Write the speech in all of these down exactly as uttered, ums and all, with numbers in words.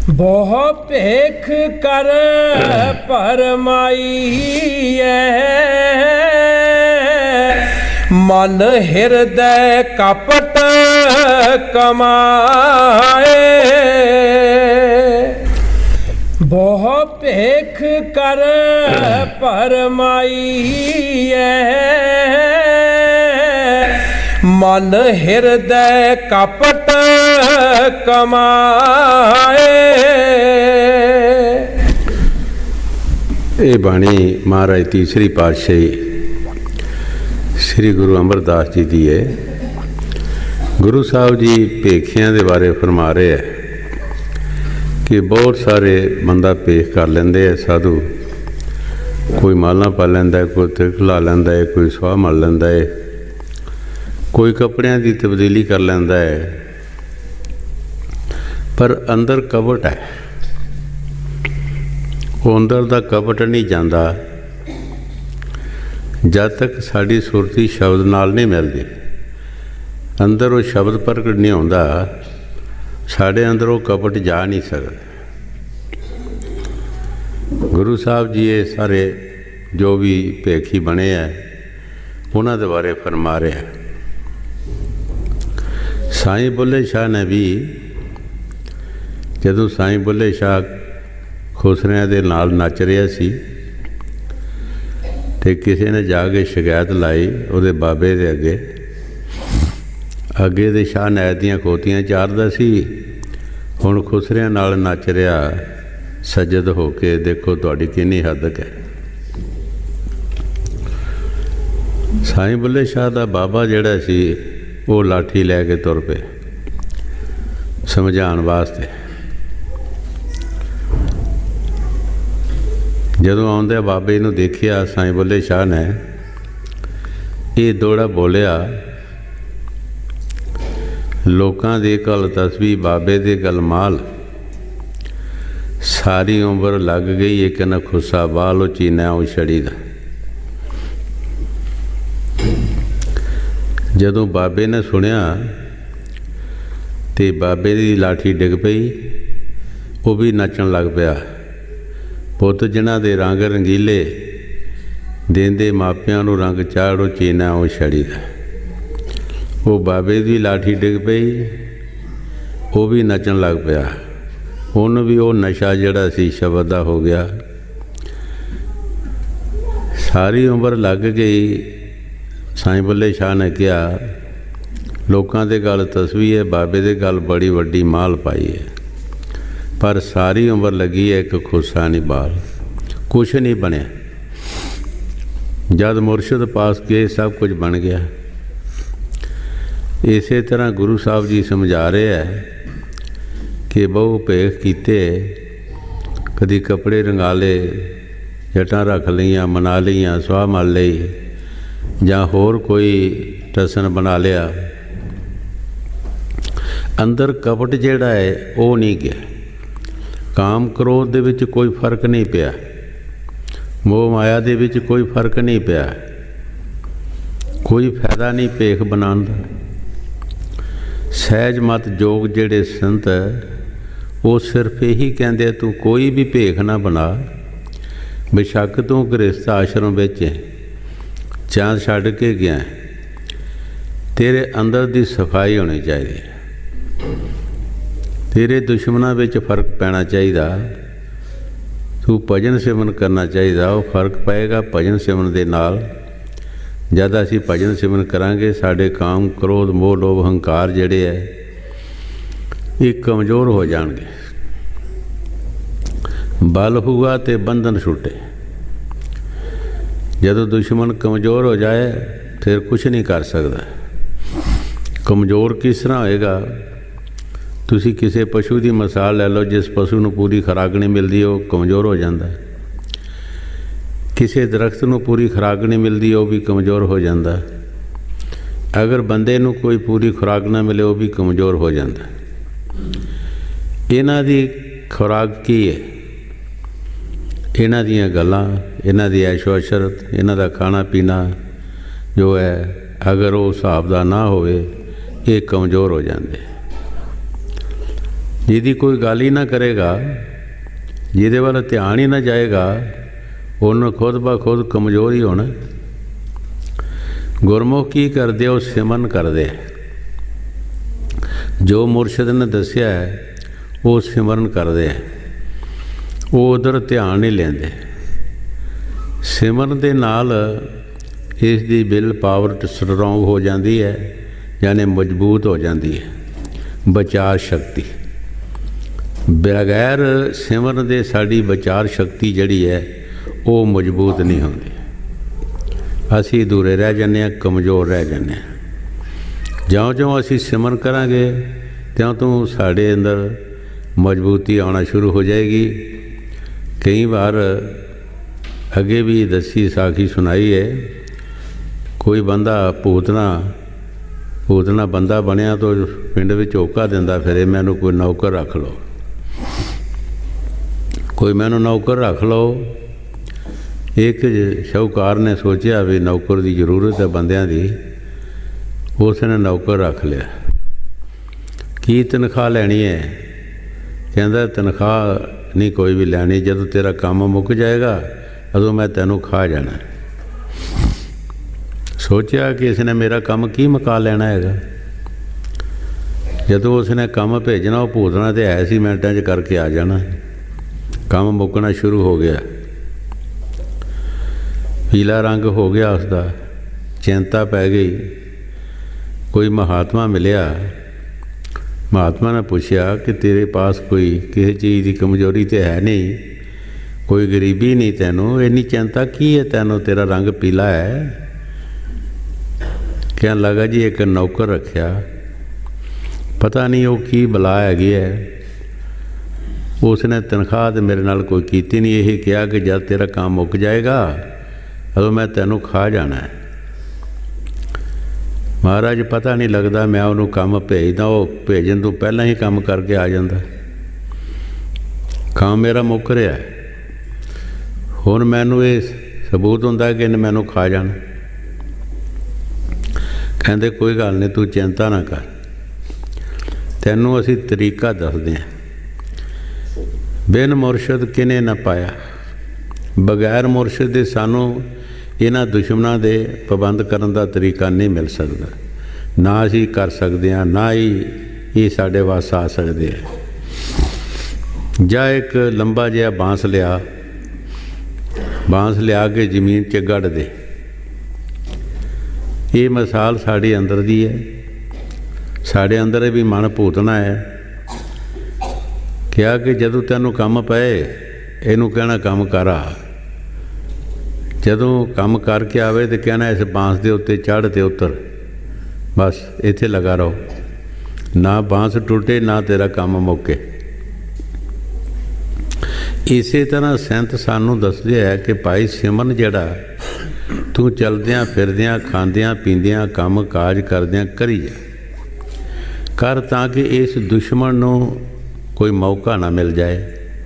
ਬਹੁ ਭੇਖ ਕਰ ਪਰਮਾਈਐ, ਮਨ ਹਿਰਦੈ ਕਪਟ ਕਮਾਏ। ਬਹੁ ਭੇਖ ਕਰ ਪਰਮਾਈਐ, ਮਨ ਹਿਰਦੈ ਕਪਟ ਕਮਾਏ। ਇਹ ਬਾਣੀ ਮਹਾਰਾਜ ਤੀਸਰੀ ਪਾਤਸ਼ਾਹੀ ਸ੍ਰੀ ਗੁਰੂ ਅਮਰਦਾਸ ਜੀ ਦੀ ਹੈ। ਗੁਰੂ ਸਾਹਿਬ ਜੀ ਭੇਖਿਆਂ ਦੇ ਬਾਰੇ ਫਰਮਾ ਰਹੇ ਹੈ ਕਿ ਬਹੁਤ ਸਾਰੇ ਬੰਦਾ ਭੇਖ ਕਰ ਲੈਂਦੇ ਹੈ ਸਾਧੂ। ਕੋਈ ਮਾਲਾਂ ਪਾ ਲੈਂਦਾ ਹੈ, ਕੋਈ ਤਿਲਕ ਲਾ ਲੈਂਦਾ ਹੈ, ਕੋਈ ਸੁਆਹ ਮਲ ਲੈਂਦਾ ਹੈ, ਕੋਈ ਕੱਪੜਿਆਂ ਦੀ ਤਬਦੀਲੀ ਕਰ ਲੈਂਦਾ ਹੈ, ਪਰ ਅੰਦਰ ਕਪਟ ਹੈ। ਉਹ ਅੰਦਰ ਦਾ ਕਪਟ ਨਹੀਂ ਜਾਂਦਾ ਜਦ ਤੱਕ ਸਾਡੀ ਸੁਰਤੀ ਸ਼ਬਦ ਨਾਲ ਨਹੀਂ ਮਿਲਦੀ। ਅੰਦਰ ਉਹ ਸ਼ਬਦ ਪ੍ਰਗਟ ਨਹੀਂ ਹੁੰਦਾ, ਸਾਡੇ ਅੰਦਰ ਉਹ ਕਪਟ ਜਾ ਨਹੀਂ ਸਕਦਾ। ਗੁਰੂ ਸਾਹਿਬ ਜੀ ਇਹ ਸਾਰੇ ਜੋ ਵੀ ਭੇਖੀ ਬਣੇ ਹੈ ਉਹਨਾਂ ਦੇ ਬਾਰੇ ਫਰਮਾ ਰਿਹਾ। ਸਾਈਂ ਬੁੱਲੇ ਸ਼ਾਹ ਨੇ ਵੀ ਜਦੋਂ ਸਾਈਂ ਬੁੱਲੇ ਸ਼ਾਹ ਖੁਸਰਿਆਂ ਦੇ ਨਾਲ ਨੱਚ ਰਿਹਾ ਸੀ ਤੇ ਕਿਸੇ ਨੇ ਜਾ ਕੇ ਸ਼ਿਕਾਇਤ ਲਾਈ ਉਹਦੇ ਬਾਬੇ ਦੇ ਅੱਗੇ। ਅੱਗੇ ਦੇ ਸ਼ਾਹ ਨੈਤ ਦੀਆਂ ਖੋਤੀਆਂ ਚਾਰਦਾ ਸੀ, ਹੁਣ ਖੁਸਰਿਆਂ ਨਾਲ ਨੱਚ ਰਿਹਾ ਸਜਦ ਹੋ ਕੇ। ਦੇਖੋ ਤੁਹਾਡੀ ਕਿੰਨੀ ਹੱਦ ਹੈ। ਸਾਈਂ ਬੁੱਲੇ ਸ਼ਾਹ ਦਾ ਬਾਬਾ ਜਿਹੜਾ ਸੀ ਉਹ ਲਾਠੀ ਲੈ ਕੇ ਤੁਰ ਪਏ ਸਮਝਾਉਣ ਵਾਸਤੇ। ਜਦੋਂ ਆਉਂਦੇ ਬਾਬੇ ਨੂੰ ਦੇਖਿਆ ਸਾਈਂ ਬੁੱਲੇ ਸ਼ਾਹ ਨੇ, ਇਹ ਦੋੜਾ ਬੋਲਿਆ, ਲੋਕਾਂ ਦੇ ਗਲ ਤਸਬੀਹ ਬਾਬੇ ਦੇ ਗਲ ਮਾਲ, ਸਾਰੀ ਉਮਰ ਲੱਗ ਗਈ ਇੱਕ ਨਾ ਖੁੱਸਾ ਬਾਲ, ਉਹ ਚੀਨਾ ਉਹ ਛੜੀ ਦਾ। ਜਦੋਂ ਬਾਬੇ ਨੇ ਸੁਣਿਆ ਤੇ ਬਾਬੇ ਦੀ ਲਾਠੀ ਡਿੱਗ ਪਈ, ਉਹ ਵੀ ਨੱਚਣ ਲੱਗ ਪਿਆ। ਪੁੱਤ ਜਿਨ੍ਹਾਂ ਦੇ ਰੰਗ ਰੰਗੀਲੇ ਦੇਂਦੇ ਮਾਪਿਆਂ ਨੂੰ ਰੰਗ ਚਾੜੋ ਚੀਨਾ ਉਹ ਛੜੀ ਦਾ। ਉਹ ਬਾਬੇ ਦੀ ਲਾਠੀ ਡਿੱਗ ਪਈ, ਉਹ ਵੀ ਨੱਚਣ ਲੱਗ ਪਿਆ। ਉਹਨੂੰ ਵੀ ਉਹ ਨਸ਼ਾ ਜਿਹੜਾ ਸੀ ਸ਼ਬਦ ਦਾ ਹੋ ਗਿਆ। ਸਾਰੀ ਉਮਰ ਲੱਗ ਗਈ। ਸਾਈਂ ਬੁੱਲੇ ਸ਼ਾਹ ਨੇ ਕਿਹਾ, ਲੋਕਾਂ ਦੇ ਗਲ ਤਸਬੀਹ ਹੈ, ਬਾਬੇ ਦੇ ਗਲ ਬੜੀ ਵੱਡੀ ਮਾਲ ਪਾਈ ਹੈ, ਪਰ ਸਾਰੀ ਉਮਰ ਲੱਗੀ ਹੈ ਇੱਕ ਖੁੱਸਾ ਨਹੀਂ ਬਾਲ, ਕੁਛ ਨਹੀਂ ਬਣਿਆ। ਜਦ ਮੁਰਸ਼ਿਦ ਪਾਸ ਗਏ ਸਭ ਕੁਝ ਬਣ ਗਿਆ। ਇਸੇ ਤਰ੍ਹਾਂ ਗੁਰੂ ਸਾਹਿਬ ਜੀ ਸਮਝਾ ਰਹੇ ਹੈ ਕਿ ਬਹੁ ਭੇਖ ਕੀਤੇ, ਕਦੀ ਕੱਪੜੇ ਰੰਗਾ ਲਏ, ਜਟਾਂ ਰੱਖ ਲਈਆਂ, ਮਨਾ ਲਈਆਂ, ਸੁਆਹ ਮਲ ਲਈ, ਜਾਂ ਹੋਰ ਕੋਈ ਟਸਨ ਬਣਾ ਲਿਆ। ਅੰਦਰ ਕਪਟ ਜਿਹੜਾ ਹੈ ਉਹ ਨਹੀਂ ਗਿਆ। ਕਾਮ ਕ੍ਰੋਧ ਦੇ ਵਿੱਚ ਕੋਈ ਫਰਕ ਨਹੀਂ ਪਿਆ, ਮੋਹ ਮਾਇਆ ਦੇ ਵਿੱਚ ਕੋਈ ਫਰਕ ਨਹੀਂ ਪਿਆ। ਕੋਈ ਫਾਇਦਾ ਨਹੀਂ ਭੇਖ ਬਣਾਉਣ ਦਾ। ਸਹਿਜ ਮਤ ਜੋਗ ਜਿਹੜੇ ਸੰਤ ਉਹ ਸਿਰਫ ਇਹੀ ਕਹਿੰਦੇ, ਤੂੰ ਕੋਈ ਵੀ ਭੇਖ ਨਾ ਬਣਾ, ਬੇਸ਼ੱਕ ਤੂੰ ਗ੍ਰਸਥ ਆਸ਼ਰਮ ਵਿੱਚ ਚਾਂਦ ਛੱਡ ਕੇ ਗਿਆ, ਤੇਰੇ ਅੰਦਰ ਦੀ ਸਫਾਈ ਹੋਣੀ ਚਾਹੀਦੀ ਹੈ। ਤੇਰੇ ਦੁਸ਼ਮਣਾਂ ਵਿੱਚ ਫਰਕ ਪੈਣਾ ਚਾਹੀਦਾ। ਤੂੰ ਭਜਨ ਸਿਮਰਨ ਕਰਨਾ ਚਾਹੀਦਾ। ਉਹ ਫਰਕ ਪਏਗਾ ਭਜਨ ਸਿਮਰਨ ਦੇ ਨਾਲ। ਜਦ ਅਸੀਂ ਭਜਨ ਸਿਮਰਨ ਕਰਾਂਗੇ, ਸਾਡੇ ਕਾਮ ਕ੍ਰੋਧ ਮੋਹ ਲੋਭ ਹੰਕਾਰ ਜਿਹੜੇ ਹੈ ਇਹ ਕਮਜ਼ੋਰ ਹੋ ਜਾਣਗੇ। ਬਲ ਹੋਊਗਾ ਤੇ ਬੰਧਨ ਛੁੱਟੇ। ਜਦੋਂ ਦੁਸ਼ਮਣ ਕਮਜ਼ੋਰ ਹੋ ਜਾਏ ਫਿਰ ਕੁਛ ਨਹੀਂ ਕਰ ਸਕਦਾ। ਕਮਜ਼ੋਰ ਕਿਸ ਤਰ੍ਹਾਂ ਹੋਏਗਾ? ਤੁਸੀਂ ਕਿਸੇ ਪਸ਼ੂ ਦੀ ਮਿਸਾਲ ਲੈ ਲਓ, ਜਿਸ ਪਸ਼ੂ ਨੂੰ ਪੂਰੀ ਖੁਰਾਕ ਨਹੀਂ ਮਿਲਦੀ ਉਹ ਕਮਜ਼ੋਰ ਹੋ ਜਾਂਦਾ। ਕਿਸੇ ਦਰਖਤ ਨੂੰ ਪੂਰੀ ਖੁਰਾਕ ਨਹੀਂ ਮਿਲਦੀ ਉਹ ਵੀ ਕਮਜ਼ੋਰ ਹੋ ਜਾਂਦਾ। ਅਗਰ ਬੰਦੇ ਨੂੰ ਕੋਈ ਪੂਰੀ ਖੁਰਾਕ ਨਾ ਮਿਲੇ ਉਹ ਵੀ ਕਮਜ਼ੋਰ ਹੋ ਜਾਂਦਾ। ਇਹਨਾਂ ਦੀ ਖੁਰਾਕ ਕੀ ਹੈ? ਇਹਨਾਂ ਦੀਆਂ ਗੱਲਾਂ, ਇਹਨਾਂ ਦੀ ਐਸ਼ੋ ਅਸ਼ਰਤ, ਇਹਨਾਂ ਦਾ ਖਾਣਾ ਪੀਣਾ ਜੋ ਹੈ, ਅਗਰ ਉਹ ਹਿਸਾਬ ਦਾ ਨਾ ਹੋਵੇ ਇਹ ਕਮਜ਼ੋਰ ਹੋ ਜਾਂਦੇ। ਜਿਹਦੀ ਕੋਈ ਗੱਲ ਹੀ ਨਾ ਕਰੇਗਾ, ਜਿਹਦੇ ਵੱਲ ਧਿਆਨ ਹੀ ਨਾ ਜਾਏਗਾ, ਉਹਨੂੰ ਖੁਦ ਬ ਖੁਦ ਕਮਜ਼ੋਰ ਹੀ ਹੋਣਾ। ਗੁਰਮੁਖ ਕੀ ਕਰਦੇ? ਉਹ ਸਿਮਰਨ ਕਰਦੇ, ਜੋ ਮੁਰਸ਼ਿਦ ਨੇ ਦੱਸਿਆ ਹੈ ਉਹ ਸਿਮਰਨ ਕਰਦੇ ਹੈ, ਉਹ ਉਧਰ ਧਿਆਨ ਨਹੀਂ ਲੈਂਦੇ। ਸਿਮਰਨ ਦੇ ਨਾਲ ਇਸ ਦੀ ਵਿਲ ਪਾਵਰ ਸਟਰੋਂਗ ਹੋ ਜਾਂਦੀ ਹੈ, ਯਾਨੀ ਮਜ਼ਬੂਤ ਹੋ ਜਾਂਦੀ ਹੈ, ਵਿਚਾਰ ਸ਼ਕਤੀ। ਬਗੈਰ ਸਿਮਰਨ ਦੇ ਸਾਡੀ ਵਿਚਾਰ ਸ਼ਕਤੀ ਜਿਹੜੀ ਹੈ ਉਹ ਮਜ਼ਬੂਤ ਨਹੀਂ ਹੁੰਦੀ। ਅਸੀਂ ਦੂਰੇ ਰਹਿ ਜਾਂਦੇ ਹਾਂ, ਕਮਜ਼ੋਰ ਰਹਿ ਜਾਂਦੇ ਹਾਂ। ਜਿਉਂ ਜਿਉਂ ਅਸੀਂ ਸਿਮਰਨ ਕਰਾਂਗੇ ਤਿਉਂ ਤੋਂ ਸਾਡੇ ਅੰਦਰ ਮਜ਼ਬੂਤੀ ਆਉਣਾ ਸ਼ੁਰੂ ਹੋ ਜਾਏਗੀ। ਕਈ ਵਾਰ ਅੱਗੇ ਵੀ ਦੱਸੀ ਸਾਖੀ ਸੁਣਾਈ ਹੈ, ਕੋਈ ਬੰਦਾ ਭੂਤਨਾ ਭੂਤਨਾ ਬੰਦਾ ਬਣਿਆ ਤਾਂ ਪਿੰਡ ਵਿੱਚ ਝੋਕਾ ਦਿੰਦਾ ਫਿਰੇ, ਮੈਨੂੰ ਕੋਈ ਨੌਕਰ ਰੱਖ ਲਓ, ਕੋਈ ਮੈਨੂੰ ਨੌਕਰ ਰੱਖ ਲਓ। ਇੱਕ ਸ਼ਾਹੂਕਾਰ ਨੇ ਸੋਚਿਆ ਵੀ ਨੌਕਰ ਦੀ ਜ਼ਰੂਰਤ ਹੈ ਬੰਦਿਆਂ ਦੀ, ਉਸ ਨੇ ਨੌਕਰ ਰੱਖ ਲਿਆ। ਕੀ ਤਨਖਾਹ ਲੈਣੀ ਹੈ? ਕਹਿੰਦਾ ਤਨਖਾਹ ਨਹੀਂ ਕੋਈ ਵੀ ਲੈਣੀ, ਜਦੋਂ ਤੇਰਾ ਕੰਮ ਮੁੱਕ ਜਾਏਗਾ ਉਦੋਂ ਮੈਂ ਤੈਨੂੰ ਖਾ ਜਾਣਾ। ਸੋਚਿਆ ਕਿ ਇਸ ਨੇ ਮੇਰਾ ਕੰਮ ਕੀ ਮੁਕਾ ਲੈਣਾ ਹੈਗਾ। ਜਦੋਂ ਉਸਨੇ ਕੰਮ ਭੇਜਣਾ, ਉਹ ਭੂਤਨਾ ਤੇ ਹੈ ਸੀ, ਮਿੰਟਾਂ 'ਚ ਕਰਕੇ ਆ ਜਾਣਾ। ਕੰਮ ਮੁੱਕਣਾ ਸ਼ੁਰੂ ਹੋ ਗਿਆ, ਪੀਲਾ ਰੰਗ ਹੋ ਗਿਆ ਉਸਦਾ, ਚਿੰਤਾ ਪੈ ਗਈ। ਕੋਈ ਮਹਾਤਮਾ ਮਿਲਿਆ, ਮਹਾਤਮਾ ਨੇ ਪੁੱਛਿਆ ਕਿ ਤੇਰੇ ਪਾਸ ਕੋਈ ਕਿਸੇ ਚੀਜ਼ ਦੀ ਕਮਜ਼ੋਰੀ ਤਾਂ ਹੈ ਨਹੀਂ, ਕੋਈ ਗਰੀਬੀ ਨਹੀਂ ਤੈਨੂੰ, ਇੰਨੀ ਚਿੰਤਾ ਕੀ ਹੈ ਤੈਨੂੰ, ਤੇਰਾ ਰੰਗ ਪੀਲਾ ਹੈ। ਕਹਿਣ ਲੱਗਾ ਜੀ ਇੱਕ ਨੌਕਰ ਰੱਖਿਆ, ਪਤਾ ਨਹੀਂ ਉਹ ਕੀ ਬਲਾ ਹੈਗੀ ਹੈ, ਉਸਨੇ ਤਨਖਾਹ ਤੇ ਮੇਰੇ ਨਾਲ ਕੋਈ ਕੀਤੀ ਨਹੀਂ। ਇਹ ਕਿਹਾ ਕਿ ਜਦ ਤੇਰਾ ਕੰਮ ਮੁੱਕ ਜਾਏਗਾ ਉਦੋਂ ਮੈਂ ਤੈਨੂੰ ਖਾ ਜਾਣਾ ਹੈ। ਮਹਾਰਾਜ ਪਤਾ ਨਹੀਂ ਲੱਗਦਾ, ਮੈਂ ਉਹਨੂੰ ਕੰਮ ਭੇਜਦਾ, ਉਹ ਭੇਜਣ ਤੋਂ ਪਹਿਲਾਂ ਹੀ ਕੰਮ ਕਰਕੇ ਆ ਜਾਂਦਾ। ਕੰਮ ਮੇਰਾ ਮੁੱਕ ਰਿਹਾ, ਹੁਣ ਮੈਨੂੰ ਇਹ ਸਬੂਤ ਹੁੰਦਾ ਕਿ ਇਹਨੇ ਮੈਨੂੰ ਖਾ ਜਾਣਾ। ਕਹਿੰਦੇ ਕੋਈ ਗੱਲ ਨਹੀਂ, ਤੂੰ ਚਿੰਤਾ ਨਾ ਕਰ, ਤੈਨੂੰ ਅਸੀਂ ਤਰੀਕਾ ਦੱਸਦੇ ਹਾਂ। ਬਿਨ ਮੁਰਸ਼ਿਦ ਕਿਨੇ ਨਾ ਪਾਇਆ, ਬਗੈਰ ਮੁਰਸ਼ਿਦ ਦੇ ਸਾਨੂੰ ਇਹਨਾਂ ਦੁਸ਼ਮਣਾਂ ਦੇ ਪਾਬੰਦ ਕਰਨ ਦਾ ਤਰੀਕਾ ਨਹੀਂ ਮਿਲ ਸਕਦਾ। ਨਾ ਅਸੀਂ ਕਰ ਸਕਦੇ ਹਾਂ, ਨਾ ਹੀ ਇਹ ਸਾਡੇ ਵਾਸ ਆ ਸਕਦੇ ਹੈ। ਜਾਂ ਇੱਕ ਲੰਬਾ ਜਿਹਾ ਬਾਂਸ ਲਿਆ, ਬਾਂਸ ਲਿਆ ਕੇ ਜ਼ਮੀਨ 'ਚ ਗੱਡ ਦੇ। ਇਹ ਮਿਸਾਲ ਸਾਡੇ ਅੰਦਰ ਦੀ ਹੈ। ਸਾਡੇ ਅੰਦਰ ਵੀ ਮਨ ਭੂਤਨਾ ਹੈ। ਕਿਹਾ ਕਿ ਜਦੋਂ ਤੈਨੂੰ ਕੰਮ ਪਏ ਇਹਨੂੰ ਕਹਿਣਾ ਕੰਮ ਕਰ ਆ, ਜਦੋਂ ਕੰਮ ਕਰਕੇ ਆਵੇ ਤੇ ਕਹਿਣਾ ਇਸ ਬਾਂਸ ਦੇ ਉੱਤੇ ਚੜ੍ਹ ਤੇ ਉਤਰ, ਬਸ ਇੱਥੇ ਲਗਾ ਰਹੋ, ਨਾ ਬਾਂਸ ਟੁੱਟੇ ਨਾ ਤੇਰਾ ਕੰਮ ਮੁੱਕੇ। ਇਸੇ ਤਰ੍ਹਾਂ ਸੰਤ ਸਾਨੂੰ ਦੱਸਦੇ ਹੈ ਕਿ ਭਾਈ ਸਿਮਰਨ ਜਿਹੜਾ ਤੂੰ ਚਲਦਿਆਂ ਫਿਰਦਿਆਂ ਖਾਂਦਿਆਂ ਪੀਂਦਿਆਂ ਕੰਮ ਕਾਜ ਕਰਦਿਆਂ ਕਰੀ ਜਾ ਕਰ, ਤਾਂ ਕਿ ਇਸ ਦੁਸ਼ਮਣ ਨੂੰ ਕੋਈ ਮੌਕਾ ਨਾ ਮਿਲ ਜਾਏ।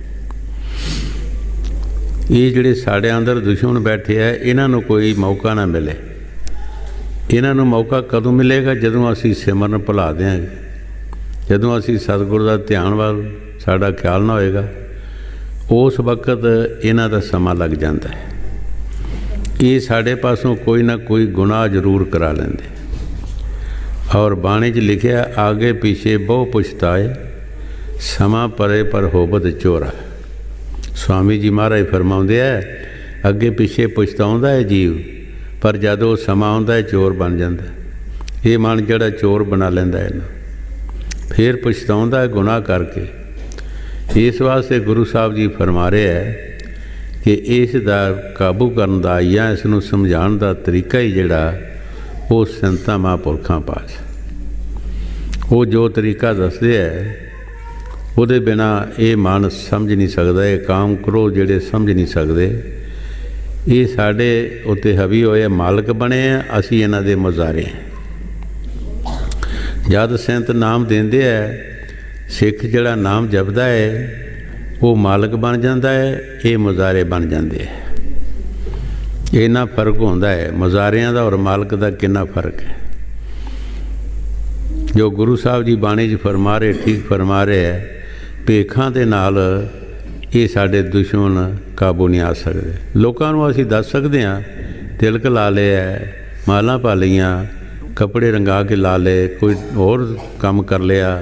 ਇਹ ਜਿਹੜੇ ਸਾਡੇ ਅੰਦਰ ਦੁਸ਼ਮਣ ਬੈਠੇ ਆ, ਇਹਨਾਂ ਨੂੰ ਕੋਈ ਮੌਕਾ ਨਾ ਮਿਲੇ। ਇਹਨਾਂ ਨੂੰ ਮੌਕਾ ਕਦੋਂ ਮਿਲੇਗਾ? ਜਦੋਂ ਅਸੀਂ ਸਿਮਰਨ ਭੁਲਾ ਦਿਆਂਗੇ, ਜਦੋਂ ਅਸੀਂ ਸਤਿਗੁਰੂ ਦਾ ਧਿਆਨ ਵੱਲ ਸਾਡਾ ਖਿਆਲ ਨਾ ਹੋਏਗਾ, ਉਸ ਵਕਤ ਇਹਨਾਂ ਦਾ ਸਮਾਂ ਲੱਗ ਜਾਂਦਾ ਹੈ। ਇਹ ਸਾਡੇ ਪਾਸੋਂ ਕੋਈ ਨਾ ਕੋਈ ਗੁਨਾਹ ਜ਼ਰੂਰ ਕਰਾ ਲੈਂਦੇ। ਔਰ ਬਾਣੀ 'ਚ ਲਿਖਿਆ, ਆਗੇ ਪਿੱਛੇ ਬਹੁ ਪੁਛਤਾਏ, ਸਮਾਂ ਪਰੇ ਪਰ ਹੋਬਤ ਚੋਰਾ। ਸਵਾਮੀ ਜੀ ਮਹਾਰਾਜ ਫਰਮਾਉਂਦੇ ਹੈ, ਅੱਗੇ ਪਿੱਛੇ ਪਛਤਾਉਂਦਾ ਹੈ ਜੀਵ, ਪਰ ਜਦੋਂ ਸਮਾਂ ਆਉਂਦਾ ਹੈ ਚੋਰ ਬਣ ਜਾਂਦਾ। ਇਹ ਮਨ ਜਿਹੜਾ ਚੋਰ ਬਣਾ ਲੈਂਦਾ ਇਹਨੂੰ, ਫਿਰ ਪਛਤਾਉਂਦਾ ਹੈ ਗੁਨਾਹ ਕਰਕੇ। ਇਸ ਵਾਸਤੇ ਗੁਰੂ ਸਾਹਿਬ ਜੀ ਫਰਮਾ ਰਹੇ ਹੈ ਕਿ ਇਸ ਦਾ ਕਾਬੂ ਕਰਨ ਦਾ ਜਾਂ ਇਸ ਨੂੰ ਸਮਝਾਉਣ ਦਾ ਤਰੀਕਾ ਹੀ ਜਿਹੜਾ ਉਹ ਸੰਤਾਂ ਮਹਾਂਪੁਰਖਾਂ ਪਾਸ, ਉਹ ਜੋ ਤਰੀਕਾ ਦੱਸਦੇ ਹੈ ਉਹਦੇ ਬਿਨਾ ਇਹ ਮਨ ਸਮਝ ਨਹੀਂ ਸਕਦਾ। ਇਹ ਕਾਮ ਕਰੋ ਜਿਹੜੇ ਸਮਝ ਨਹੀਂ ਸਕਦੇ, ਇਹ ਸਾਡੇ ਉੱਤੇ ਹਾਵੀ ਹੋਏ ਮਾਲਕ ਬਣੇ ਆ, ਅਸੀਂ ਇਹਨਾਂ ਦੇ ਮੁਜ਼ਾਰੇ ਹਾਂ। ਜਦ ਸੰਤ ਨਾਮ ਦਿੰਦੇ ਹੈ, ਸਿੱਖ ਜਿਹੜਾ ਨਾਮ ਜਪਦਾ ਹੈ ਉਹ ਮਾਲਕ ਬਣ ਜਾਂਦਾ ਹੈ, ਇਹ ਮੁਜ਼ਾਰੇ ਬਣ ਜਾਂਦੇ ਹੈ। ਇੰਨਾ ਫਰਕ ਹੁੰਦਾ ਹੈ ਮੁਜ਼ਾਰਿਆਂ ਦਾ ਔਰ ਮਾਲਕ ਦਾ, ਕਿੰਨਾ ਫਰਕ ਹੈ। ਜੋ ਗੁਰੂ ਸਾਹਿਬ ਜੀ ਬਾਣੀ 'ਚ ਫਰਮਾ ਰਹੇ, ਠੀਕ ਫਰਮਾ ਰਹੇ ਹੈ ਭੇਖਾਂ ਦੇ ਨਾਲ ਇਹ ਸਾਡੇ ਦੁਸ਼ਮਣ ਕਾਬੂ ਨਹੀਂ ਆ ਸਕਦੇ। ਲੋਕਾਂ ਨੂੰ ਅਸੀਂ ਦੱਸ ਸਕਦੇ ਹਾਂ ਤਿਲਕ ਲਾ ਲਿਆ, ਮਾਲਾਂ ਪਾ ਲਈਆਂ, ਕੱਪੜੇ ਰੰਗਾ ਕੇ ਲਾ ਲਏ, ਕੋਈ ਹੋਰ ਕੰਮ ਕਰ ਲਿਆ,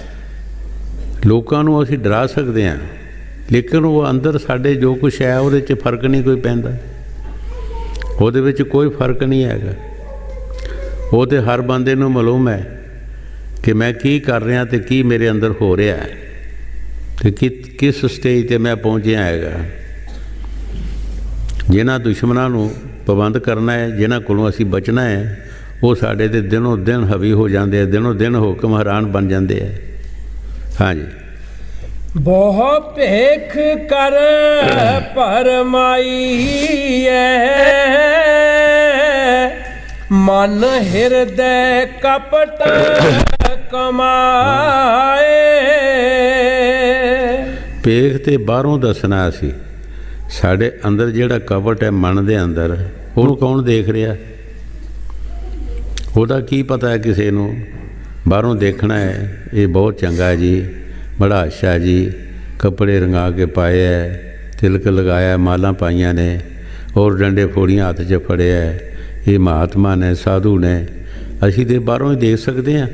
ਲੋਕਾਂ ਨੂੰ ਅਸੀਂ ਡਰਾ ਸਕਦੇ ਹਾਂ, ਲੇਕਿਨ ਉਹ ਅੰਦਰ ਸਾਡੇ ਜੋ ਕੁਛ ਹੈ ਉਹਦੇ 'ਚ ਫਰਕ ਨਹੀਂ ਕੋਈ ਪੈਂਦਾ, ਉਹਦੇ ਵਿੱਚ ਕੋਈ ਫਰਕ ਨਹੀਂ ਹੈਗਾ। ਉਹ ਤਾਂ ਹਰ ਬੰਦੇ ਨੂੰ ਮਾਲੂਮ ਹੈ ਕਿ ਮੈਂ ਕੀ ਕਰ ਰਿਹਾ ਅਤੇ ਕੀ ਮੇਰੇ ਅੰਦਰ ਹੋ ਰਿਹਾ ਹੈ ਅਤੇ ਕਿ ਕਿਸ ਸਟੇਜ 'ਤੇ ਮੈਂ ਪਹੁੰਚਿਆ ਹੈਗਾ। ਜਿਨ੍ਹਾਂ ਦੁਸ਼ਮਣਾਂ ਨੂੰ ਪਾਬੰਦ ਕਰਨਾ ਹੈ, ਜਿਨ੍ਹਾਂ ਕੋਲੋਂ ਅਸੀਂ ਬਚਣਾ ਹੈ, ਉਹ ਸਾਡੇ 'ਤੇ ਦਿਨੋਂ ਦਿਨ ਹਾਵੀ ਹੋ ਜਾਂਦੇ ਆ, ਦਿਨੋਂ ਦਿਨ ਹੁਕਮਰਾਨ ਬਣ ਜਾਂਦੇ ਆ। ਹਾਂਜੀ। ਬਹੁ ਭੇਖ ਕਰ ਭਰਮਾਈਐ, ਮਨ ਹਿਰਦੈ ਕਪਟ ਕਮਾਏ। ਭੇਖ ਤੇ ਬਾਹਰੋਂ ਦੱਸਣਾ ਅਸੀਂ, ਸਾਡੇ ਅੰਦਰ ਜਿਹੜਾ ਕਪਟ ਹੈ ਮਨ ਦੇ ਅੰਦਰ, ਉਹਨੂੰ ਕੌਣ ਦੇਖ ਰਿਹਾ? ਉਹਦਾ ਕੀ ਪਤਾ ਹੈ ਕਿਸੇ ਨੂੰ? ਬਾਹਰੋਂ ਦੇਖਣਾ ਹੈ ਇਹ ਬਹੁਤ ਚੰਗਾ ਜੀ, ਬੜਾ ਅੱਛਾ ਜੀ, ਕੱਪੜੇ ਰੰਗਾ ਕੇ ਪਾਏ ਹੈ, ਤਿਲਕ ਲਗਾਇਆ, ਮਾਲਾਂ ਪਾਈਆਂ ਨੇ, ਔਰ ਡੰਡੇ ਫੋੜੀਆਂ ਹੱਥ 'ਚ ਫੜਿਆ, ਇਹ ਮਹਾਤਮਾ ਨੇ, ਸਾਧੂ ਨੇ। ਅਸੀਂ ਤਾਂ ਬਾਹਰੋਂ ਹੀ ਦੇਖ ਸਕਦੇ ਹਾਂ।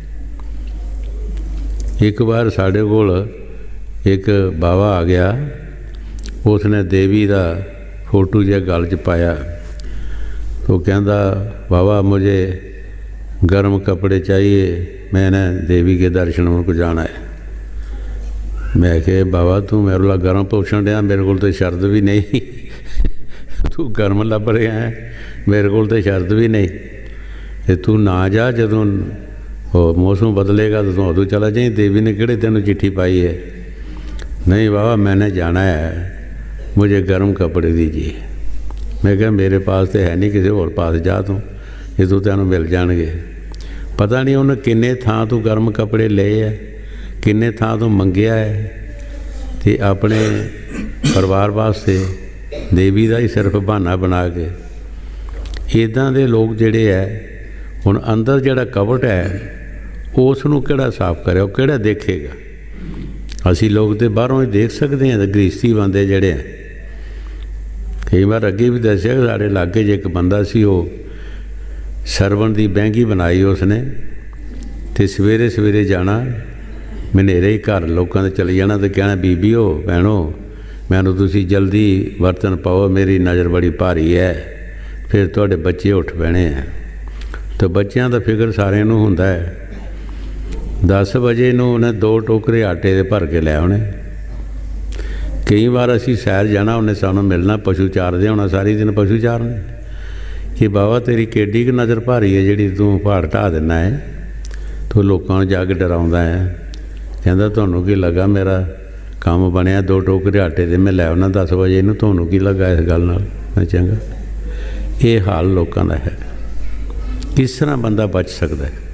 ਇੱਕ ਵਾਰ ਸਾਡੇ ਕੋਲ ਇੱਕ ਬਾਬਾ ਆ ਗਿਆ, ਉਸਨੇ ਦੇਵੀ ਦਾ ਫੋਟੋ ਜਿਹਾ ਗਲ 'ਚ ਪਾਇਆ। तो कहता बाबा मुझे गर्म कपड़े चाहिए, मैंने देवी के दर्शन को जाना है। मैं कहा बाबा तू मेरे को गर्म पूछण दिया, मेरे को तो शर्त भी नहीं तू गर्म लभ रहा है, मेरे को तो शर्त भी नहीं, तो तू ना जा, जदों मौसम बदलेगा तो तू उदों चला जाए। देवी ने किहड़े तेनों चिट्ठी पाई है? नहीं बाबा मैंने जाना है, मुझे गर्म कपड़े दीजिए। मैं क्या मेरे पास तो है नहीं, किसी होर पास जा तू, ये तो तेनों मिल जाएंगे। पता नहीं उन्हें किन्ने थां तो गर्म कपड़े ले है, किन्ने थां तो मंगया है, तो अपने परिवार वास्ते देवी का ही सिर्फ बहाना बना के। इदां दे लोग जिहड़े है हुण अंदर जिहड़ा कपट है उसनूं किहड़ा साफ करे, किहड़ा देखेगा? असी लोग तो बाहरों ही देख सकते हैं, गृहस्थी बंदे जिहड़े हैं। कई बार अगे भी दसिया साढ़े लागे च एक बंदा सी, वो सरवण की बैंगी बनाई उसने, तो सवेरे सवेरे जाना, मनेरे ही घर लोगों के चले जाना, तो कहना बीबी हो भैनों मैनू तुसी जल्दी बर्तन पाओ, मेरी नज़र बड़ी भारी है, फिर तुहाडे बच्चे उठ पैने हैं। तो बच्चों का फिक्र सारे नूं हुंदा है। दस बजे नूं उन्हें दो टोकरे आटे दे भर के लै आउणे। कई बार असी सैर जाना, उन्हें सानूं मिलना, पशु चारदे होना, सारी दिन पशु चारने, कि बाबा तेरी केडी की नज़र भारी है जिहड़ी तू पहाड़ ढा देना है, तू लोगों नूं जाके डराउंदा है। कहंदा तुहानूं की लगा मेरा काम बनिया, दो टोकरे आटे दे मैं लै आउणा दस बजे इहनूं, तुहानूं की लगा इस गल नाल? मैं चंगा, ये हाल लोगों का है। किस तरह बंदा बच सकता है?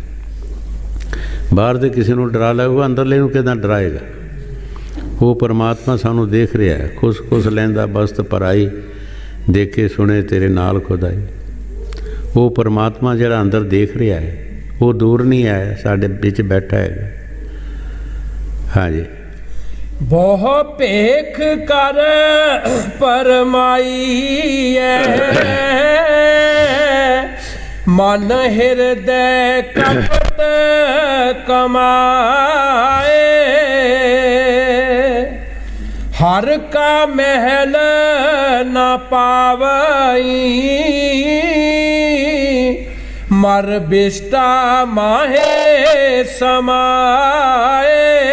बाहर दे किसी नूं डरा लगेगा, अंदरले नूं किदां डराएगा? वो परमात्मा सानू देख रहा है, खुश खुश लैंदा बस्त पराई, देखे सुने तेरे नाल खुदाई। वो परमात्मा जिहड़ा अंदर देख रहा है वो दूर नहीं है, साडे विच बैठा है। हाँ जी। बहु भेख कर परमाई मन हृदय कपट कमाए। हर का महल न पावई मर बिष्टा माहे समाए।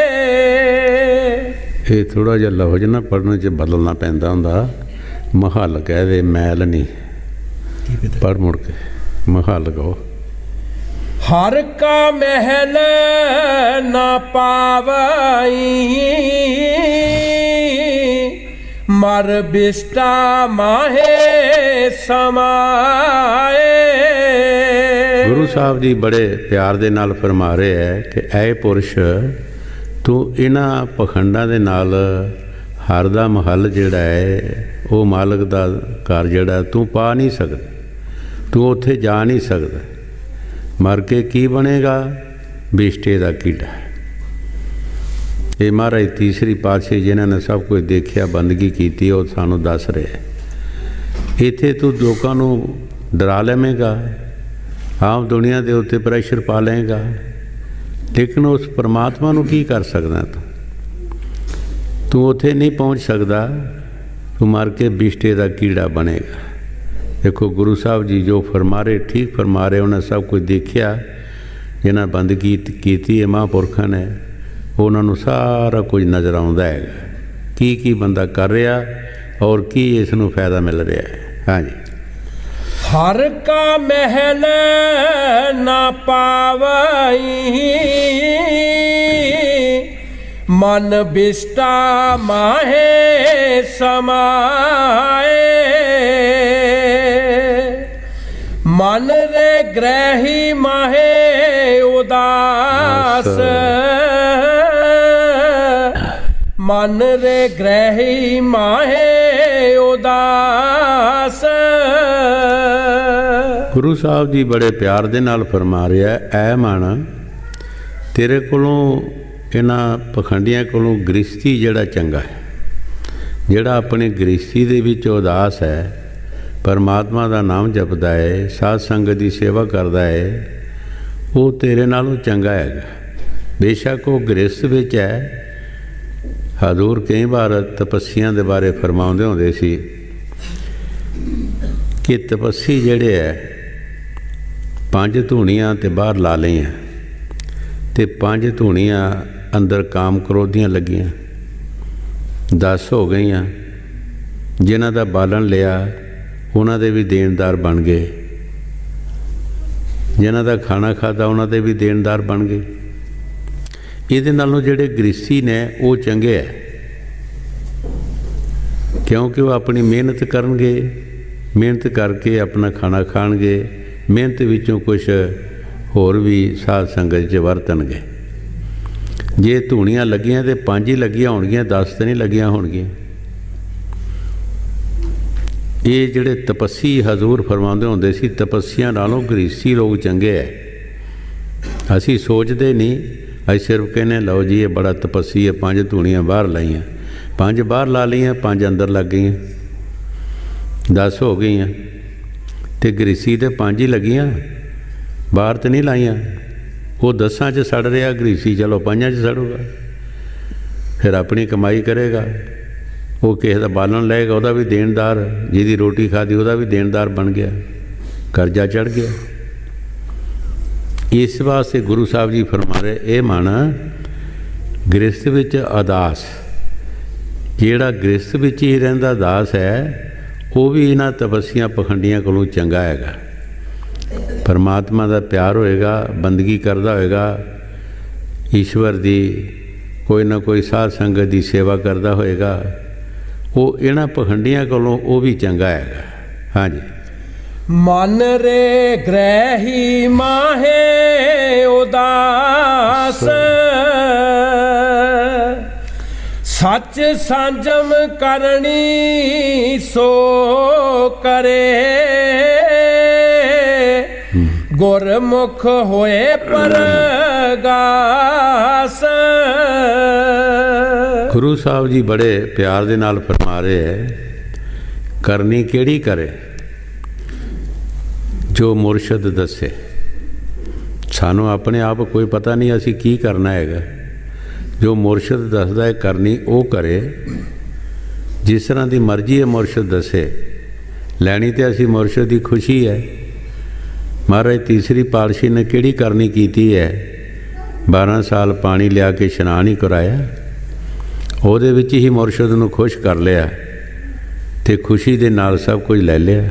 ये थोड़ा जिहा लफ्ज ना पढ़ने च बदलना पैंदा हुंदा। महल कह दे, मैल नहीं, पढ़ मुड़ के महल कहो। हर का महल न पावई मर बिष्टा माहे समाए। गुरु साहब जी बड़े प्यार दे नाल फरमा रहे है कि ऐ पुरुष तू इन्हां पखंडां दे नाल हर दा महल जिहड़ा है वो मालक दा घर जिहड़ा तू पा नहीं सकदा, तू उत्थे जा नहीं सकदा। मर के की बनेगा? बिष्टे दा कीड़ा। ये महाराज तीसरी पातशाही जिन्होंने सब कुछ देखिया बंदगी की वो सानू दस रहे। इत्थे तू लोगों नू डरा लवेगा, आम दुनिया के उत्ते प्रैशर पा लेगा, लेकिन उस परमात्मा नू की कर सकदा तू? तू उत्थे नहीं पहुँच सकता, तू मर के बिष्टे का कीड़ा बनेगा। देखो गुरु साहब जी जो फरमा रहे ठीक फरमा रहे, उन्हें सब कुछ देखिया जिन्हें बंदगी की है महापुरखों ने, उन्होंने सारा कुछ नज़र आता है की की बंदा कर रहा और की इसनों फायदा मिल रहा है। हाँ जी। हर का महल ना पावई, मन बिष्टा माहे समाए, मन रे ग्रही माहे उदास, मन रे ग्रही माहे उदास। गुरु साहब जी बड़े प्यार दे नाल फरमा रहा है, ऐ मन तेरे कोलों इन्हां पखंडियां कोलों गृहस्थी जिहड़ा चंगा है, जिहड़ा अपनी गृहस्थी दे विच उदास है, परमात्मा का नाम जपदा है, साध संगत की सेवा करता है, वो तेरे नालों चंगा है। बेशक वो गृहस्थ विच है। हजूर कई बार तपस्या के बारे फरमाउंदे होंदे सी कि तपस्सी जिहड़े है पंज धूणियां ते बाहर ला लईआं ते पंज धूणियां अंदर काम क्रोधियां लगियां, दस हो गईयां। जिन्हां दा बालन लिया उन्हां दे भी देनदार बन गए, जिन्हां दा खाना खादा उन्हां दे भी देनदार बन गए। इहदे नालों जिहड़े गृहस्थी ने वो चंगे है, क्योंकि वो अपनी मेहनत करनगे, मेहनत करके अपना खाना खाणगे, मेहनत विचों कुछ होर भी साध संगत च वरतणगे। जे धूणियां लगियां तो पंज ही लगियां होणगियां, दस तो नहीं लगियां होणगियां। ये जिहड़े तपस्सी हजूर फरमाते होंदे सी तपस्सियां नालों गृहस्थी लोग चंगे है। असी सोचते नहीं, असीं सिर्फ कहने लो जी ये बड़ा तपस्सी है, पंज धूणियां बाहर लाइयां, पंज बाहर ला लियां, पंज अंदर लग गई, दस हो गई। तो गृहस्थी तो पंज ही लगियां, बाहर तो नहीं लाइयां। वो दसां च सड़ रहा गृहस्थी, चलो पंजां च सड़ूगा, फिर अपनी कमाई करेगा। वो किसी का बालन लेगा, वह भी देनदार, जिहदी रोटी खाधी वह भी देनदार बन गया, कर्जा चढ़ गया। इस वास्ते गुरु साहब जी फरमा रहे, ये मन गृहस्थ विच अदास, जिहड़ा गृहस्थ विच ही रहिंदा दास है, वो भी इन्हां तपस्सियां पखंडियां कोलों चंगा हैगा। परमात्मा का प्यार होएगा, बंदगी करता होएगा, ईश्वर की कोई ना कोई साध संगत की सेवा करता होएगा, वो इन्हां पखंडियां कोलों वो भी चंगा हैगा। हाँ जी। मन रे ग्रही माहे उदास, सच संजम करनी सो करे, गुरमुख होए परगास। गुरु साहब जी बड़े प्यार दे नाल फरमा रहे है, करनी केड़ी करे जो मुरशद दसे। सानू अपने आप कोई पता नहीं असी की करना है, जो मुरशद दसदा है करनी वो करे। जिस तरह की मर्जी है मुरशद दसे, लैनी तो असी मुरशद की खुशी है। महाराज तीसरी पातशाही ने केड़ी करनी की है, बारह साल पानी लिया के इशनान ही कराया, ਉਹਦੇ ਵਿੱਚ ही मुरशद ਨੂੰ खुश कर लिया, तो खुशी के नाल सब कुछ ले लिया।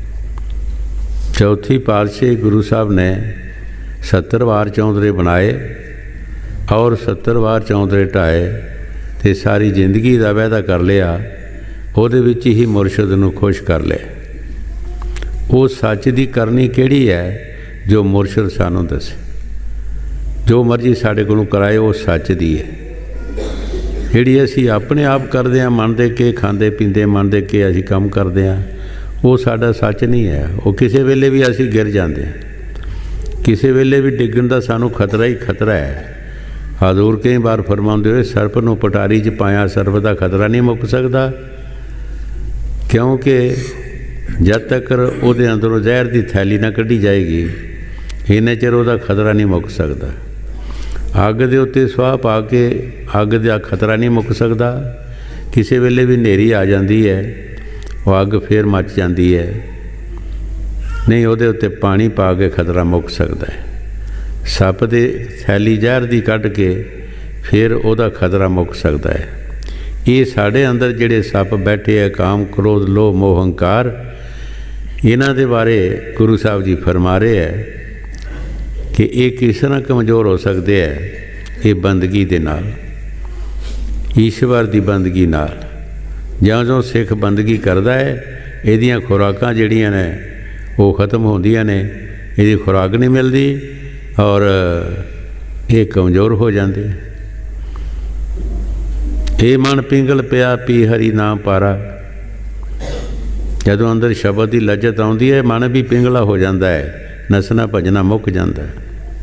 चौथी पातशाही गुरु साहब ने सत्तर वार चौंतरे बनाए और सत्तर वार चौंतरे ढाए, तो सारी जिंदगी का वायदा कर लिया, ਉਹਦੇ ਵਿੱਚ ही मुरशद ਨੂੰ खुश कर लिया। वो सच की करनी केड़ी है जो मुरशद सानू दसे। जो मर्जी साढ़े कोलों कराए वो सच दी है। जिहड़ी असी अपने आप करते हैं मन दे के, खाते पीते मन दे के असी काम करते हैं, वो साडा सच नहीं है। वो किसी वेले भी असी गिर जाते हैं, किसी वेले भी डिगण का सानू खतरा ही खतरा है। ਹਜ਼ੂਰ ਕਈ ਵਾਰ ਫਰਮਾਉਂਦੇ ਹੋਏ ਸਰਪ ਨੂੰ ਪਟਾਰੀ 'ਚ ਪਾਇਆ ਸਰਪ ਦਾ ਖਤਰਾ ਨਹੀਂ ਮੁੱਕ ਸਕਦਾ, ਕਿਉਂਕਿ ਜਦ ਤੱਕ ਉਹਦੇ ਅੰਦਰੋਂ ਜ਼ਹਿਰ ਦੀ ਥੈਲੀ ਨਾ ਕੱਢੀ ਜਾਏਗੀ ਇੰਨੇ ਚਿਰ ਉਹਦਾ ਖਤਰਾ ਨਹੀਂ ਮੁੱਕ ਸਕਦਾ। ਅੱਗ ਦੇ ਉੱਤੇ ਸੁਆਹ ਪਾ ਕੇ ਅੱਗ ਦਾ ਖਤਰਾ ਨਹੀਂ ਮੁੱਕ ਸਕਦਾ। ਕਿਸੇ ਵੇਲੇ ਵੀ ਹਨੇਰੀ ਆ ਜਾਂਦੀ ਹੈ, ਉਹ ਅੱਗ ਫੇਰ ਮੱਚ ਜਾਂਦੀ ਹੈ। ਨਹੀਂ, ਉਹਦੇ ਉੱਤੇ ਪਾਣੀ ਪਾ ਕੇ ਖਤਰਾ ਮੁੱਕ ਸਕਦਾ ਹੈ। ਸੱਪ ਦੇ ਥੈਲੀ ਜ਼ਹਿਰ ਦੀ ਕੱਢ ਕੇ ਫਿਰ ਉਹਦਾ ਖਤਰਾ ਮੁੱਕ ਸਕਦਾ ਹੈ। ਇਹ ਸਾਡੇ ਅੰਦਰ ਜਿਹੜੇ ਸੱਪ ਬੈਠੇ ਹੈ, ਕਾਮ, ਕ੍ਰੋਧ, ਲੋਭ, ਮੋਹ, ਹੰਕਾਰ, ਇਹਨਾਂ ਦੇ ਬਾਰੇ ਗੁਰੂ ਸਾਹਿਬ ਜੀ ਫਰਮਾ ਰਹੇ ਹੈ ਕਿ ਇਹ ਕਿਸ ਤਰ੍ਹਾਂ ਕਮਜ਼ੋਰ ਹੋ ਸਕਦੇ ਹੈ। ਇਹ ਬੰਦਗੀ ਦੇ ਨਾਲ, ਈਸ਼ਵਰ ਦੀ ਬੰਦਗੀ ਨਾਲ। ਜਿਉਂ-ਜਿਉਂ ਸਿੱਖ ਬੰਦਗੀ ਕਰਦਾ ਹੈ, ਇਹਦੀਆਂ ਖੁਰਾਕਾਂ ਜਿਹੜੀਆਂ ਨੇ ਉਹ ਖਤਮ ਹੁੰਦੀਆਂ ਨੇ, ਇਹਦੀ ਖੁਰਾਕ ਨਹੀਂ ਮਿਲਦੀ ਔਰ ਇਹ ਕਮਜ਼ੋਰ ਹੋ ਜਾਂਦੇ। ਇਹ ਮਨ ਪਿੰਗਲ ਪਿਆ ਪੀ ਹਰੀ ਨਾਮ ਪਾਰਾ। ਜਦੋਂ ਅੰਦਰ ਸ਼ਬਦ ਦੀ ਲੱਜਤ ਆਉਂਦੀ ਹੈ, ਮਨ ਵੀ ਪਿੰਗਲਾ ਹੋ ਜਾਂਦਾ ਹੈ, ਨਸਣਾ ਭਜਣਾ ਮੁੱਕ ਜਾਂਦਾ ਹੈ।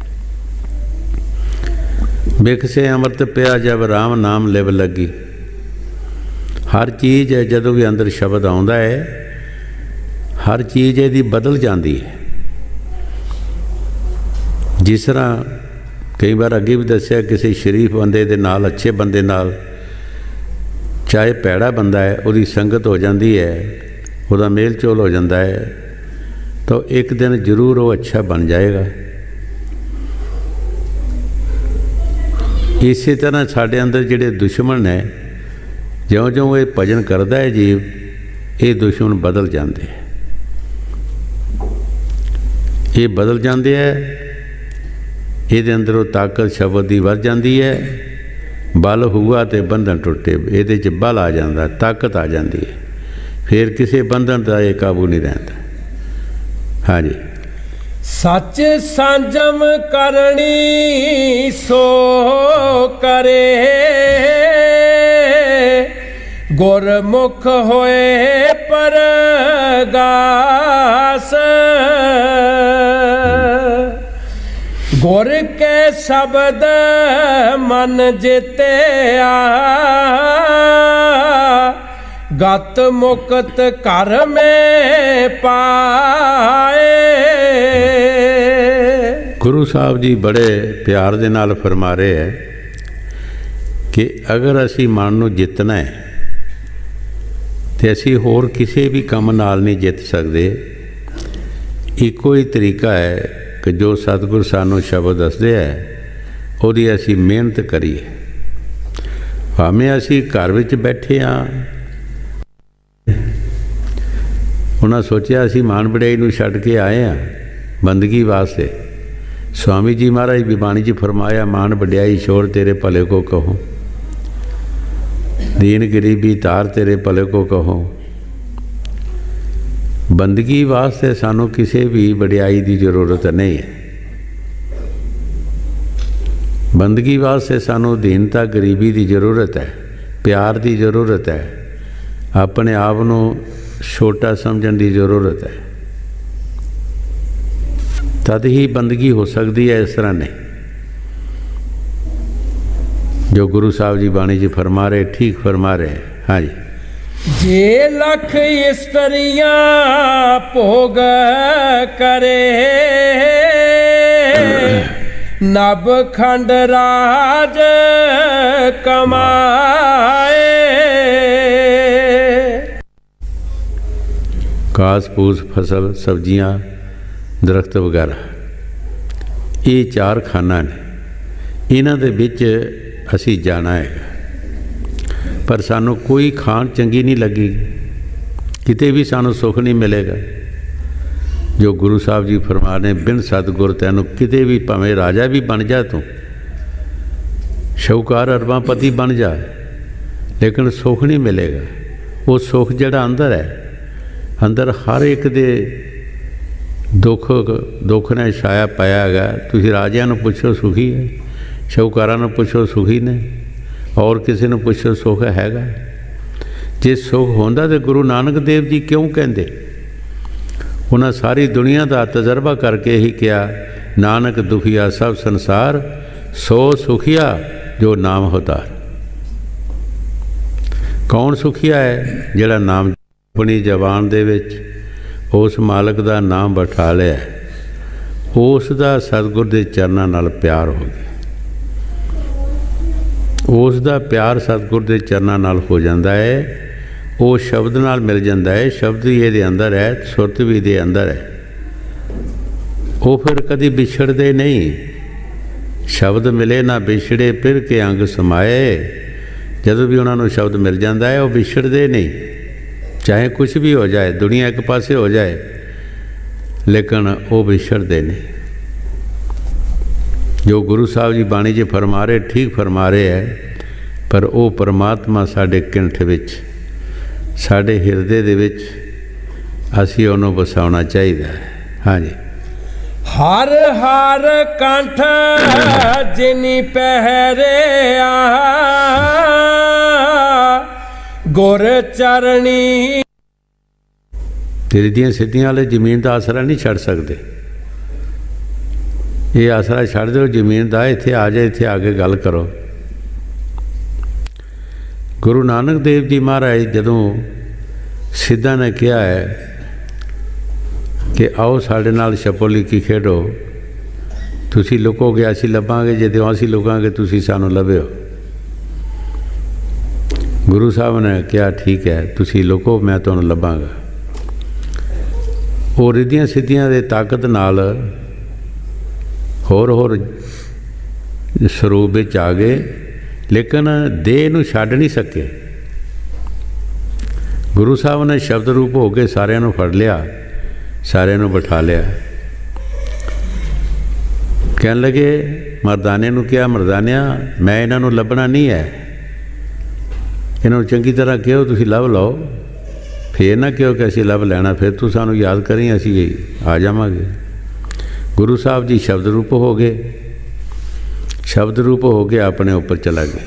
ਬਿਖਸੇ ਅੰਮ੍ਰਿਤ ਪਿਆ ਜਬ ਰਾਮ ਨਾਮ ਲਿਵ ਲੱਗੀ। ਹਰ ਚੀਜ਼ ਹੈ ਜਦੋਂ ਵੀ ਅੰਦਰ ਸ਼ਬਦ ਆਉਂਦਾ ਹੈ, ਹਰ ਚੀਜ਼ ਇਹਦੀ ਬਦਲ ਜਾਂਦੀ ਹੈ। ਜਿਸ ਤਰ੍ਹਾਂ ਕਈ ਵਾਰ ਅੱਗੇ ਵੀ ਦੱਸਿਆ, ਕਿਸੇ ਸ਼ਰੀਫ ਬੰਦੇ ਦੇ ਨਾਲ, ਅੱਛੇ ਬੰਦੇ ਨਾਲ, ਚਾਹੇ ਭੈੜਾ ਬੰਦਾ ਹੈ, ਉਹਦੀ ਸੰਗਤ ਹੋ ਜਾਂਦੀ ਹੈ, ਉਹਦਾ ਮੇਲ ਚੋਲ ਹੋ ਜਾਂਦਾ ਹੈ, ਤਾਂ ਇੱਕ ਦਿਨ ਜ਼ਰੂਰ ਉਹ ਅੱਛਾ ਬਣ ਜਾਏਗਾ। ਇਸੇ ਤਰ੍ਹਾਂ ਸਾਡੇ ਅੰਦਰ ਜਿਹੜੇ ਦੁਸ਼ਮਣ ਨੇ, ਜਿਉਂ-ਜਿਉਂ ਇਹ ਭਜਨ ਕਰਦਾ ਹੈ ਜੀਵ, ਇਹ ਦੁਸ਼ਮਣ ਬਦਲ ਜਾਂਦੇ ਹੈ। ਇਹ ਬਦਲ ਜਾਂਦੇ ਹੈ, ਇਹਦੇ ਅੰਦਰੋਂ ਤਾਕਤ ਸ਼ਬਦ ਦੀ ਵੱਧ ਜਾਂਦੀ ਹੈ। ਬਲ ਹੁਆ ਤੇ ਬੰਧਨ ਟੁੱਟੇ, ਇਹਦੇ 'ਚ ਬਲ ਆ ਜਾਂਦਾ, ਤਾਕਤ ਆ ਜਾਂਦੀ ਹੈ। ਫਿਰ ਕਿਸੇ ਬੰਧਨ ਦਾ ਇਹ ਕਾਬੂ ਨਹੀਂ ਰਹਿੰਦਾ। ਹਾਂਜੀ, ਸੱਚ ਸੰਜਮ ਕਰਨੀ ਸੋ ਕਰੇ, ਗੁਰਮੁਖ ਹੋਏ ਪਰਗਾਸ। ਗੁਰ ਕੇ ਸ਼ਬਦ ਮਨ ਜਿਤਿਆ, ਗਤ ਮੁਕਤ ਘਰ ਮੈਂ ਪਾਏ। ਗੁਰੂ ਸਾਹਿਬ ਜੀ ਬੜੇ ਪਿਆਰ ਦੇ ਨਾਲ ਫਰਮਾ ਰਹੇ ਹੈ ਕਿ ਅਗਰ ਅਸੀਂ ਮਨ ਨੂੰ ਜਿੱਤਣਾ ਹੈ ਤੇ ਅਸੀਂ ਹੋਰ ਕਿਸੇ ਵੀ ਕੰਮ ਨਾਲ ਨਹੀਂ ਜਿੱਤ ਸਕਦੇ। ਇੱਕੋ ਹੀ ਤਰੀਕਾ ਹੈ ਕਿ ਜੋ ਸਤਿਗੁਰ ਸਾਨੂੰ ਸ਼ਬਦ ਦੱਸਦੇ ਹੈ, ਉਹਦੀ ਅਸੀਂ ਮਿਹਨਤ ਕਰੀਏ। ਭਾਵੇਂ ਅਸੀਂ ਘਰ ਵਿੱਚ ਬੈਠੇ ਹਾਂ, ਉਹਨਾਂ ਸੋਚਿਆ ਅਸੀਂ ਮਾਨ ਵਡਿਆਈ ਨੂੰ ਛੱਡ ਕੇ ਆਏ ਹਾਂ ਬੰਦਗੀ ਵਾਸਤੇ। स्वामी जी महाराज भी बाणी जी फरमाया, मान वड्याई छोड़ तेरे भले को कहो, दीन गरीबी तार तेरे भले को कहो। बंदगी वास्ते सानू किसी भी वड्याई की जरूरत नहीं है। बंदगी वास्ते सानू दीनता गरीबी की जरूरत है, प्यार की जरूरत है, अपने आप को छोटा समझने की जरूरत है। तद ही बंदगी हो सकती है, इस तरह नहीं। जो गुरु साहब जी बाणी जी फरमा रहे, ठीक फरमा रहे हैं। हाँ जी, जे लख स्त्रियां भोग करे, नभ खंड राज कमाए। घास फूस फसल सब्जियां दरख्त वगैरह, ये चार खाना ने, इन्हां दे विच असी जाना है। पर सानू कोई खान चंगी नहीं लगेगी, किते भी सानू सुख नहीं मिलेगा। जो गुरु साहब जी फरमा ने, बिन सतगुर तैनू किते भी भावें राजा भी बन जा, तू शाहूकार अरबापति बन जा, लेकिन सुख नहीं मिलेगा। वो सुख जिहड़ा अंदर है, अंदर हर एक दे दुख दुख ने छाया पाया है। तुसीं राजियां नूं पुछो सुखी है, शाहूकारां नूं पुछो सुखी ने, और किसी नूं पुछो सुख हैगा। जे सुख होंदा तो गुरु नानक देव जी क्यों कहते? उन्हें सारी दुनिया का तजर्बा करके ही किया, नानक दुखिया सब संसार सो सुखिया जो नाम होतार। कौन सुखिया है? जिहड़ा नाम अपनी जबान दे विच उस मालक दा नाम बैठा लिया, उस दा सतगुर दे चरनां नाल प्यार हो गया। उस दा प्यार सतगुर दे चरनां नाल हो जाता है, वो शब्द नाल मिल जाता है। शब्द भी ये अंदर है, सुरत भी ये अंदर है। वो फिर कभी विछड़ते नहीं। शब्द मिले ना विछड़े फिर के अंग समाए। जदों भी उन्होंने शब्द मिल जाता है वो विछड़ते नहीं, चाहे कुछ भी हो जाए, दुनिया एक पासे हो जाए, लेकिन वो विछड़ते नहीं। जो गुरु साहब जी बाणी जी फरमा रहे ठीक फरमा रहे है, पर वो परमात्मा साढ़े किंठ विच साढ़े हिरदे दे विच असीं उहनूं वसाउणा चाहीदा है। हाँ जी। हर हर कंठ जिनी पहरे आ गुर चरणी। रिद्धियां सिद्धियां वाले जमीन का आसरा नहीं छड़ सकते। ये आसरा छड़ दो जमीन का, इत्थे आ जाए, इत्थे आके गल करो। गुरु नानक देव जी महाराज जदों सिद्धां ने कहा है कि आओ साढ़े नाल छप्पो-लिक्की खेडो, तुसी लुकोगे असीं लभांगे, जे असीं लुकांगे तुसी सानू लभ्यो। गुरु साहब ने कहा ठीक है, तुसी लुको, मैं तुहानू लभांगा। वो रिद्धियां सिद्धियां दे ताकत नाल होर होर स्वरूप विच आ गए, लेकिन देह नूं छड्ड नहीं सके। गुरु साहब ने शब्द रूप हो के सारिਆਂ ਨੂੰ फड़ लिया, सारे नूं बिठा लिया। कहन लगे मरदाने नूं क्या, मरदानिया मैं इन्हां नूं लभना नहीं है, इन्हां नूं चंगी तरह कहो तुसीं लभ लो, फिर ना कहो कि असीं लभ लैना, फिर तू सानूं याद करी असीं आ जावांगे। गुरु साहब जी शब्द रूप हो गए, शब्द रूप हो के अपने ऊपर चला गए।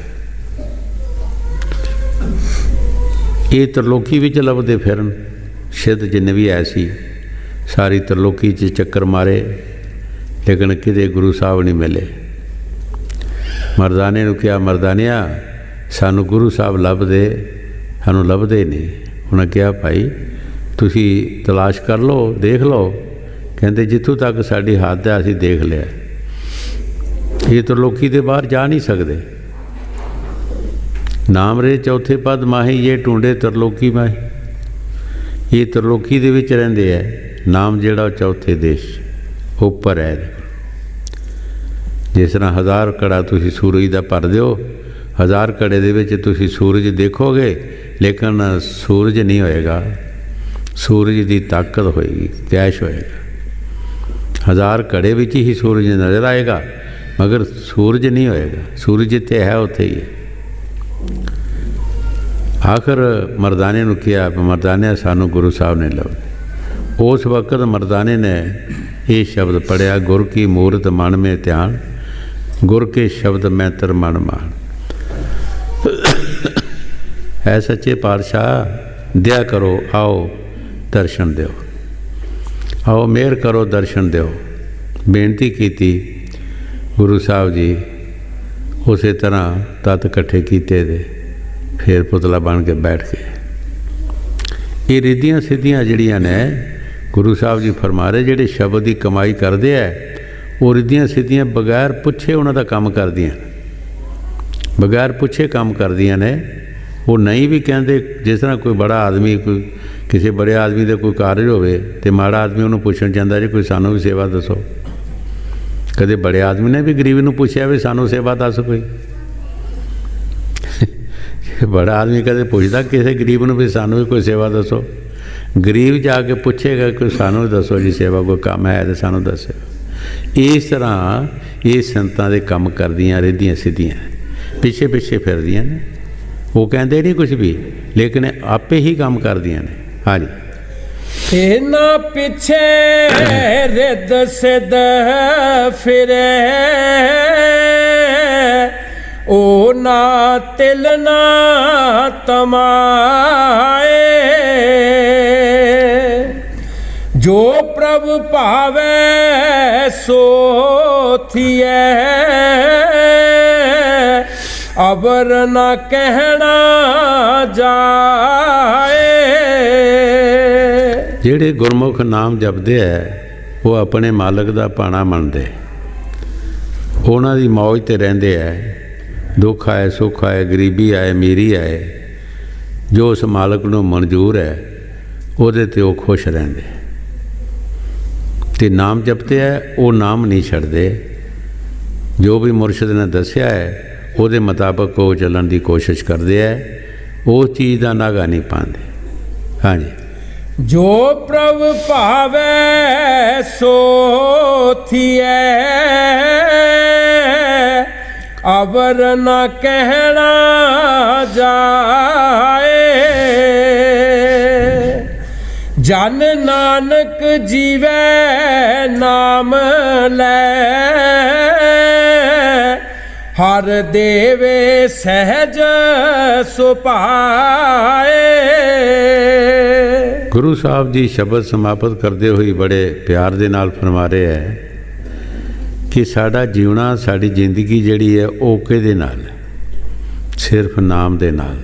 ये त्रिलोकी विच लभदे फिरन सिद्ध जिन्ने भी ऐसी सारी त्रिलोकी च चक्कर मारे, लेकिन किते गुरु साहब नहीं मिले। मरदाने नूं कहा मरदानिया सानू गुरु साहब लभदे, सानू लभदे नहीं। उन्हें कहा भाई तुसी तलाश कर लो, देख लो। कहते जिथों तक साडी हाथ है असीं देख लिया, ये त्रिलोकी दे बाहर जा नहीं सकते। नाम रे चौथे पद माही ये टूंडे त्रिलोकी माही। ये त्रिलोकी दे विच रहिंदे है, नाम जिहड़ा चौथे देश उपर है। जिस तरह हज़ार कड़ा तुसी सूरज दा भर दिओ, हज़ार कड़े दे विच तुसी सूरज देखोगे, लेकिन सूरज नहीं होएगा, सूरज की ताकत होएगी, कैश होएगा। हज़ार कड़े विच ही सूरज नज़र आएगा, मगर सूरज नहीं होएगा। सूरज जिथे है उत्थे ही है। आखिर मरदाने नूं कहा मरदाने सानू गुरु साहब ने लभदे। उस वक्त मरदाने ने ये शब्द पढ़िया, गुर की मूरत मन में ध्यान, गुर के शब्द में तर मन मान। है सच्चे पातशाह दया करो, आओ दर्शन दो, आओ मेहर करो दर्शन दो। बेनती की गुरु साहब जी उस तरह तत्त इकट्ठे किए दे, फिर पुतला बन के बैठ गए। ये रिद्धियां सिद्धियां जड़ियां ने गुरु साहब जी फरमा रहे, जेडे शब्द की कमाई करते हैं वो रिद्धियां सिद्धियां बगैर पुछे उन्होंने काम कर दियां, बगैर पुछे काम कर दियां ने। वो नहीं भी कहते, जिस तरह कोई बड़ा आदमी कोई किसी बड़े आदमी का कोई कार्य होवे तो माड़ा आदमी उन्होंने पूछण चाहता जी कोई सानू भी सेवा दसो। कदे बड़े आदमी ने भी गरीब नूं पूछया भी सानू सेवा दस कोई। बड़ा आदमी कदे पूछता किसी गरीब नूं भी सानू भी कोई सेवा दसो। गरीब जाके पूछेगा कोई सानू दसो जी सेवा, कोई काम है तो सानू दसो। इस तरह ये संतां दे काम करदियां रिद्धियां सिद्धियां पिछे पिछे फिरदियां ने। वो कहते नहीं कुछ भी, लेकिन आपे ही काम करदियां ने। हाँ जी। इना पिछे रिद सिद्ध फिरे, ओ ना तिल ना तमाए। जो प्रभु पावे सो थिए, अबर न कहना जाए। ਜਿਹੜੇ ਗੁਰਮੁਖ ਨਾਮ ਜਪਦੇ ਹੈ ਉਹ ਆਪਣੇ ਮਾਲਕ ਦਾ ਭਾਣਾ ਮੰਨਦੇ, ਉਹਨਾਂ ਦੀ ਮੌਜ 'ਤੇ ਰਹਿੰਦੇ ਹੈ। ਦੁੱਖ ਆਏ ਸੁੱਖ ਆਏ ਗਰੀਬੀ ਆਏ ਅਮੀਰੀ ਆਏ, ਜੋ ਉਸ ਮਾਲਕ ਨੂੰ ਮਨਜ਼ੂਰ ਹੈ ਉਹਦੇ 'ਤੇ ਉਹ ਖੁਸ਼ ਰਹਿੰਦੇ ਅਤੇ ਨਾਮ ਜਪਦੇ ਹੈ। ਉਹ ਨਾਮ ਨਹੀਂ ਛੱਡਦੇ, ਜੋ ਵੀ ਮੁਰਸ਼ਿਦ ਨੇ ਦੱਸਿਆ ਹੈ ਉਹਦੇ ਮੁਤਾਬਕ ਉਹ ਚੱਲਣ ਦੀ ਕੋਸ਼ਿਸ਼ ਕਰਦੇ ਹੈ, ਉਹ ਚੀਜ਼ ਦਾ ਨਾਗਾ ਨਹੀਂ ਪਾਉਂਦੇ। ਹਾਂਜੀ। जो प्रभ भावै सो थिए, अबर न कहना जाए। जन नानक जीवै नाम लै, हर देवे सहज सुपाए। ਗੁਰੂ ਸਾਹਿਬ ਜੀ ਸ਼ਬਦ ਸਮਾਪਤ ਕਰਦੇ ਹੋਏ ਬੜੇ ਪਿਆਰ ਦੇ ਨਾਲ ਫਰਮਾ ਰਹੇ ਹੈ ਕਿ ਸਾਡਾ ਜੀਵਣਾ, ਸਾਡੀ ਜ਼ਿੰਦਗੀ ਜਿਹੜੀ ਹੈ ਉਹ ਕਿਹਦੇ ਨਾਲ? ਸਿਰਫ ਨਾਮ ਦੇ ਨਾਲ।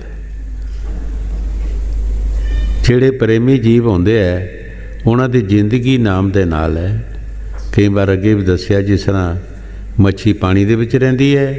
ਜਿਹੜੇ ਪ੍ਰੇਮੀ ਜੀਵ ਹੁੰਦੇ ਹੈ ਉਹਨਾਂ ਦੀ ਜ਼ਿੰਦਗੀ ਨਾਮ ਦੇ ਨਾਲ ਹੈ। ਕਈ ਵਾਰ ਅੱਗੇ ਵੀ ਦੱਸਿਆ, ਜਿਸ ਤਰ੍ਹਾਂ ਮੱਛੀ ਪਾਣੀ ਦੇ ਵਿੱਚ ਰਹਿੰਦੀ ਹੈ,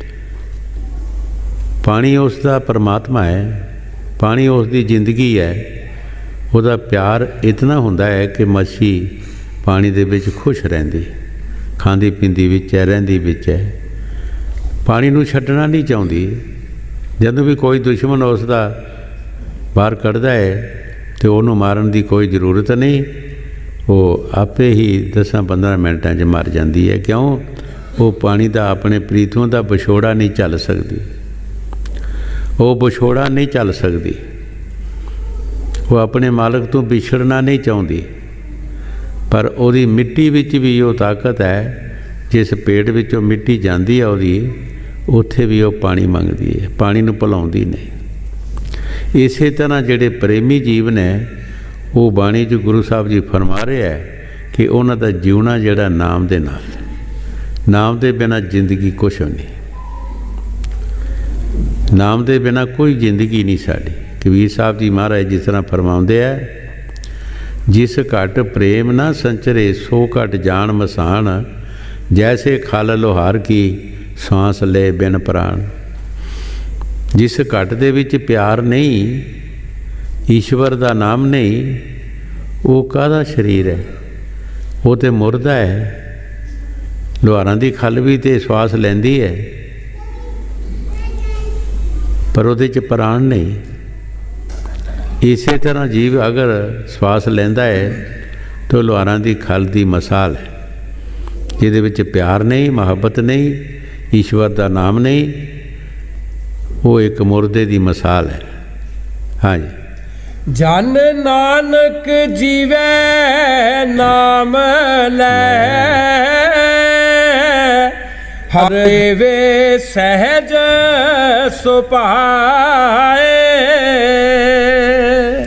ਪਾਣੀ ਉਸ ਦਾ ਪਰਮਾਤਮਾ ਹੈ, ਪਾਣੀ ਉਸ ਦੀ ਜ਼ਿੰਦਗੀ ਹੈ। ਉਹਦਾ ਪਿਆਰ ਇਤਨਾ ਹੁੰਦਾ ਹੈ ਕਿ ਮੱਛੀ ਪਾਣੀ ਦੇ ਵਿੱਚ ਖੁਸ਼ ਰਹਿੰਦੀ, ਖਾਂਦੀ ਪੀਂਦੀ ਵਿੱਚ ਹੈ, ਰਹਿੰਦੀ ਵਿੱਚ ਹੈ, ਪਾਣੀ ਨੂੰ ਛੱਡਣਾ ਨਹੀਂ ਚਾਹੁੰਦੀ। ਜਦੋਂ ਵੀ ਕੋਈ ਦੁਸ਼ਮਣ ਉਸ ਦਾ ਬਾਹਰ ਕੱਢਦਾ ਹੈ ਅਤੇ ਉਹਨੂੰ ਮਾਰਨ ਦੀ ਕੋਈ ਜ਼ਰੂਰਤ ਨਹੀਂ, ਉਹ ਆਪੇ ਹੀ ਦਸਾਂ ਪੰਦਰਾਂ ਮਿੰਟਾਂ 'ਚ ਮਰ ਜਾਂਦੀ ਹੈ। ਕਿਉਂ? ਉਹ ਪਾਣੀ ਦਾ, ਆਪਣੇ ਪ੍ਰੀਤੋਂ ਦਾ ਵਿਛੋੜਾ ਨਹੀਂ ਝੱਲ ਸਕਦੀ, ਉਹ ਵਿਛੋੜਾ ਨਹੀਂ ਝੱਲ ਸਕਦੀ। ਉਹ ਆਪਣੇ ਮਾਲਕ ਤੋਂ ਵਿਛੜਨਾ ਨਹੀਂ ਚਾਹੁੰਦੀ, ਪਰ ਉਹਦੀ ਮਿੱਟੀ ਵਿੱਚ ਵੀ ਉਹ ਤਾਕਤ ਹੈ। ਜਿਸ ਪੇਟ ਵਿੱਚੋਂ ਮਿੱਟੀ ਜਾਂਦੀ ਹੈ ਉਹਦੀ, ਉੱਥੇ ਵੀ ਉਹ ਪਾਣੀ ਮੰਗਦੀ ਹੈ, ਪਾਣੀ ਨੂੰ ਭੁਲਾਉਂਦੀ ਨਹੀਂ। ਇਸੇ ਤਰ੍ਹਾਂ ਜਿਹੜੇ ਪ੍ਰੇਮੀ ਜੀਵ ਨੇ, ਉਹ ਬਾਣੀ 'ਚ ਗੁਰੂ ਸਾਹਿਬ ਜੀ ਫਰਮਾ ਰਹੇ ਹੈ ਕਿ ਉਹਨਾਂ ਦਾ ਜਿਉਣਾ ਜਿਹੜਾ ਨਾਮ ਦੇ ਨਾਲ, ਨਾਮ ਦੇ ਬਿਨਾਂ ਜ਼ਿੰਦਗੀ ਕੁਛ ਨਹੀਂ। ਨਾਮ ਦੇ ਬਿਨਾਂ ਕੋਈ ਜ਼ਿੰਦਗੀ ਨਹੀਂ ਸਾਡੀ। ਕਬੀਰ ਸਾਹਿਬ ਜੀ ਮਹਾਰਾਜ ਜਿਸ ਤਰ੍ਹਾਂ ਫਰਮਾਉਂਦੇ ਹੈ, ਜਿਸ ਘਟ ਪ੍ਰੇਮ ਨਾ ਸੰਚਰੇ ਸੋ ਘਟ ਜਾਣ ਮਸਾਨ, ਜੈਸੇ ਖਲ ਲੋਹਾਰ ਕੀ ਸਾਂਸ ਲੈ ਬਿਨ ਪ੍ਰਾਣ। ਜਿਸ ਘਟ ਦੇ ਵਿੱਚ ਪਿਆਰ ਨਹੀਂ, ਈਸ਼ਵਰ ਦਾ ਨਾਮ ਨਹੀਂ, ਉਹ ਕਾਹਦਾ ਸਰੀਰ ਹੈ? ਉਹ ਤਾਂ ਮੁਰਦਾ ਹੈ। ਲੋਹਾਰਾਂ ਦੀ ਖਲ ਵੀ ਤਾਂ ਸਵਾਸ ਲੈਂਦੀ ਹੈ, ਪਰ ਉਹਦੇ 'ਚ ਪ੍ਰਾਣ ਨਹੀਂ। ਇਸੇ ਤਰ੍ਹਾਂ ਜੀਵ ਅਗਰ ਸਵਾਸ ਲੈਂਦਾ ਹੈ ਤਾਂ ਲੋਹਾਰਾਂ ਦੀ ਖਲ ਦੀ ਮਿਸਾਲ ਹੈ, ਜਿਹਦੇ ਵਿੱਚ ਪਿਆਰ ਨਹੀਂ, ਮੁਹੱਬਤ ਨਹੀਂ, ਈਸ਼ਵਰ ਦਾ ਨਾਮ ਨਹੀਂ, ਉਹ ਇੱਕ ਮੁਰਦੇ ਦੀ ਮਿਸਾਲ ਹੈ। ਹਾਂਜੀ। ਜਨ ਨਾਨਕ ਜੀਵੈ ਨਾਮ ਲੈ, ਹਰ ਵੇ ਸਹਿਜ ਸੁਭਾਏ।